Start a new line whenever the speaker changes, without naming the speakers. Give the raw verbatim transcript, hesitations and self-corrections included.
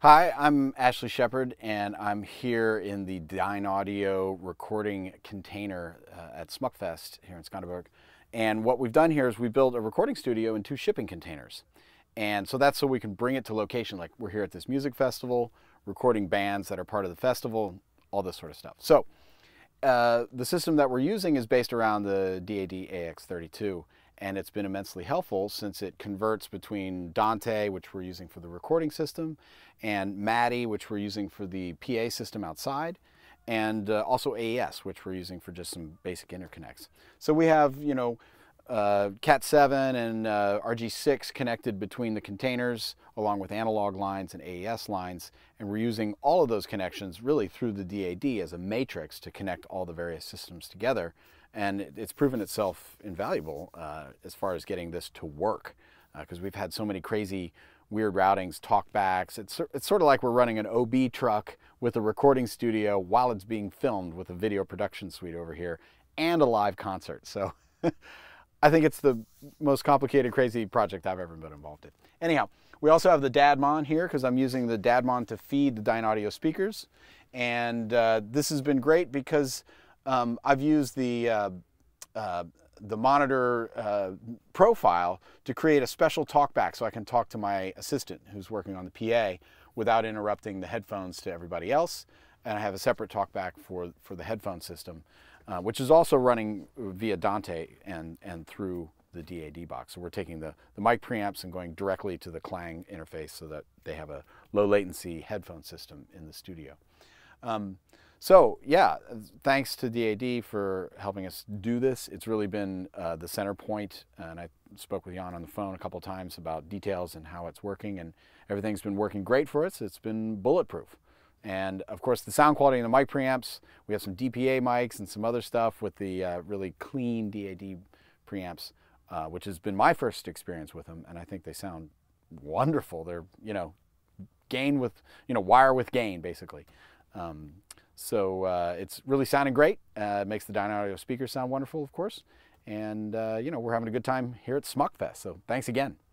Hi, I'm Ashley Shepard, and I'm here in the Dynaudio recording container uh, at Smuckfest here in Skanderborg. And what we've done here is we built a recording studio in two shipping containers. And so that's so we can bring it to location, like we're here at this music festival, recording bands that are part of the festival, all this sort of stuff. So uh, the system that we're using is based around the D A D A X thirty-two. And it's been immensely helpful since it converts between Dante, which we're using for the recording system, and Maddie, which we're using for the P A system outside, and uh, also A E S, which we're using for just some basic interconnects. So we have, you know, uh, cat seven and uh, R G six connected between the containers, along with analog lines and A E S lines, and we're using all of those connections really through the D A D as a matrix to connect all the various systems together. And it's proven itself invaluable uh, as far as getting this to work, because uh, we've had so many crazy, weird routings, talkbacks. It's, it's sort of like we're running an O B truck with a recording studio while it's being filmed with a video production suite over here and a live concert. So I think it's the most complicated, crazy project I've ever been involved in. Anyhow, we also have the Dadmon here because I'm using the Dadmon to feed the Dynaudio speakers. And uh, this has been great because Um, I've used the, uh, uh, the monitor uh, profile to create a special talkback so I can talk to my assistant who's working on the P A without interrupting the headphones to everybody else. And I have a separate talkback for, for the headphone system, uh, which is also running via Dante and, and through the D A D box. So we're taking the, the mic preamps and going directly to the Clang interface so that they have a low latency headphone system in the studio. Um, So yeah, thanks to D A D for helping us do this. It's really been uh, the center point, and I spoke with Jan on the phone a couple of times about details and how it's working, and everything's been working great for us. It's been bulletproof. And of course the sound quality in the mic preamps, we have some D P A mics and some other stuff with the uh, really clean D A D preamps, uh, which has been my first experience with them, and I think they sound wonderful. They're, you know, gain with, you know, wire with gain, basically. Um, So uh, it's really sounding great. Uh, it makes the Dynaudio speakers sound wonderful, of course. And, uh, you know, we're having a good time here at Smuckfest. So thanks again.